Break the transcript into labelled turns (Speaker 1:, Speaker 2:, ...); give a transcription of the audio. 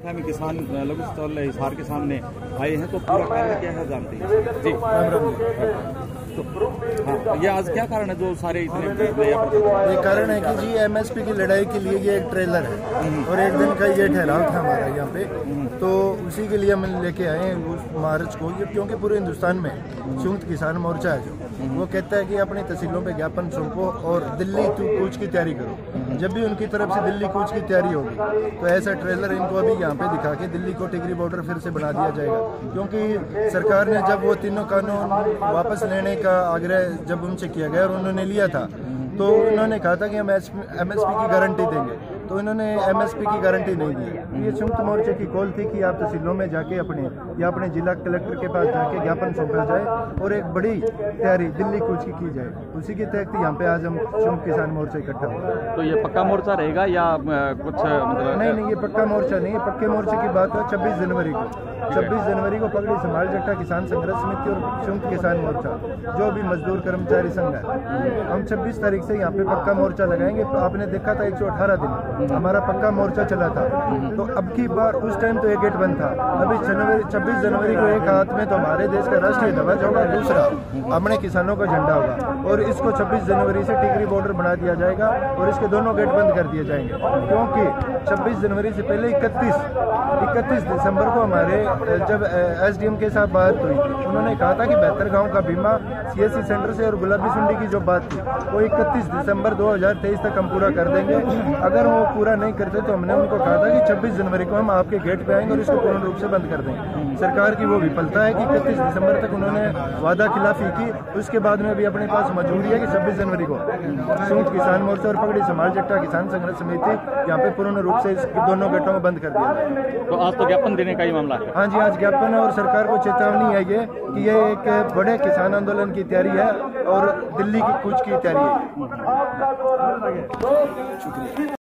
Speaker 1: हमें किसान लघु स्टॉल हिसार के सामने आए हैं, तो पूरा कारण क्या है जानते हैं जी। तो हाँ, ये आज क्या कारण है जो सारे इतने
Speaker 2: ये कारण है कि जी एमएसपी की लड़ाई के लिए ये एक ट्रेलर है और एक दिन का ये ठहराव था हमारा यहाँ पे, तो उसी के लिए हम लेके आए हैं उस मार्च को। ये क्योंकि पूरे हिंदुस्तान में संयुक्त किसान मोर्चा है जो वो कहता है कि अपनी तहसीलों पे ज्ञापन सौंपो और दिल्ली कूच की तैयारी करो। जब भी उनकी तरफ से दिल्ली कूच की तैयारी होगी तो ऐसा ट्रेलर इनको अभी यहाँ पे दिखा के दिल्ली को टिगरी बॉर्डर फिर से बना दिया जाएगा। क्योंकि सरकार ने जब वो तीनों कानून वापस लेने का आग्रह जब उनसे किया गया और उन्होंने लिया था तो उन्होंने कहा था कि हम एमएसपी की गारंटी देंगे, तो इन्होंने एमएसपी की गारंटी नहीं दी। ये संयुक्त मोर्चे की कॉल थी कि आप तहसीलों में जाके अपने जिला कलेक्टर के पास जाके ज्ञापन सौंपा जाए और एक बड़ी तैयारी दिल्ली कूच की जाए। उसी के तहत यहाँ पे आज हम संयुक्त किसान मोर्चा इकट्ठा हुआ।
Speaker 1: तो ये पक्का मोर्चा रहेगा या कुछ मतलब?
Speaker 2: नहीं, ये पक्का मोर्चा नहीं है। पक्के मोर्चे की बात है 26 जनवरी को पगड़ी समाल जट्टा किसान संघर्ष समिति और संयुक्त किसान मोर्चा जो भी मजदूर कर्मचारी संघ है, हम 26 तारीख से यहाँ पे पक्का मोर्चा लगाएंगे। आपने देखा था 118 दिन हमारा पक्का मोर्चा चला था, तो अब की बार उस टाइम तो एक गेट बंद था। अभी 26 जनवरी को एक हाथ में तो हमारे देश का राष्ट्रीय ध्वज होगा, दूसरा अपने किसानों का झंडा होगा और इसको 26 जनवरी से टिगरी बॉर्डर बना दिया जाएगा और इसके दोनों गेट बंद कर दिए जाएंगे। क्योंकि 26 जनवरी से पहले 31 दिसंबर को हमारे जब एसडीएम के साथ बात हुई उन्होंने कहा था कि 72 गाँव का बीमा सीएससी सेंटर से और गुलाबी सुंडी की जो बात थी वो 31 दिसंबर 2023 तक हम पूरा कर देंगे। अगर वो पूरा नहीं करते तो हमने उनको कहा था कि 26 जनवरी को हम आपके गेट पे आएंगे और इसको पूर्ण रूप से बंद कर देंगे। सरकार की वो विफलता है कि 31 दिसंबर तक उन्होंने वादा खिलाफी की, उसके बाद में भी अपने पास मजबूरी है कि 26 जनवरी को संयुक्त किसान मोर्चा और पगड़ी समाल जट्टा किसान संघर्ष समिति यहाँ पे पूर्ण रूप से इस दोनों गेटों को बंद कर दिया जाए।
Speaker 1: तो आज तो ज्ञापन देने का ही मामला है?
Speaker 2: हाँ जी, आज ज्ञापन है और सरकार को चेतावनी है ये कि ये एक बड़े किसान आंदोलन की तैयारी है और दिल्ली की कूच की तैयारी है। शुक्रिया।